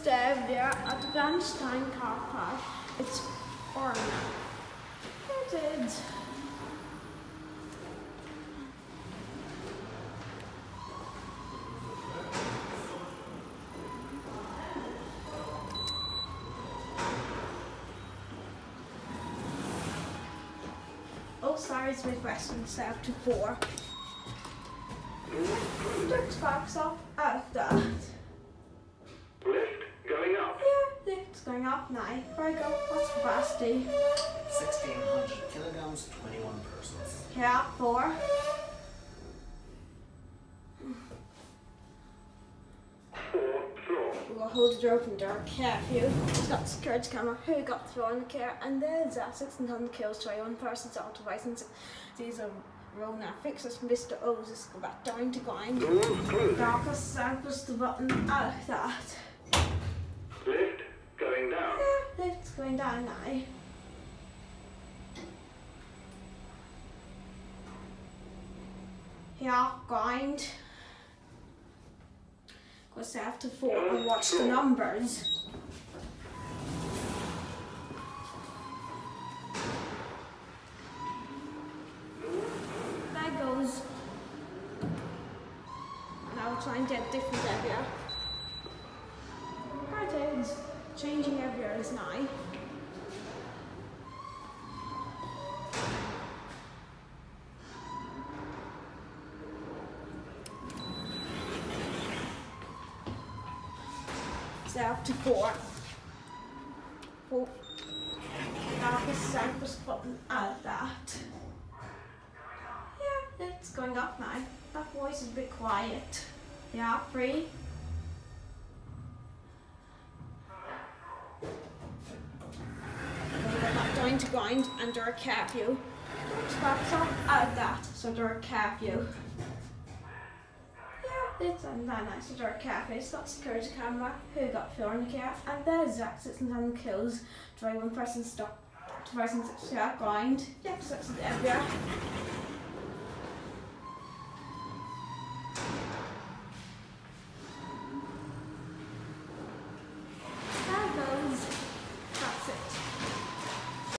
stay there at the Blanchetown car park. It's Orna. It is. Oh, sorry, it's Midwestern set to 4. Lift backs up at that. Lift going up. Yeah, lift's going up now. Very good. What's capacity? 1,600 kilograms, 21 persons. Yeah, 4. Fourth floor. We'll hold the door open door. Careful. It's got security camera. Who got thrown in the care? And there's 1600 kills, 21 persons out of license. These are Rona fixes Mr. O's. Let's go back down to grind. Doors closing. Darker samples the button out of that. Lift going down. Yeah, lift's going down now. Yeah, grind. Go set to 4 and watch the numbers. That goes. Now we're trying to get different area. There it is. Changing areas now. Up to 4. 4. Darkest samples button out of that. Yeah, it's going up now. That voice is a bit quiet. Yeah, 3. We'll go back down to grind and do a curfew. Sparks up out of that, so do a curfew. It's on that nice dark cafe. It's got security camera. Who got thrown in the car? And there's Zach 610 kills. 21 person stop. 2 persons grind. Yep, so that's everywhere.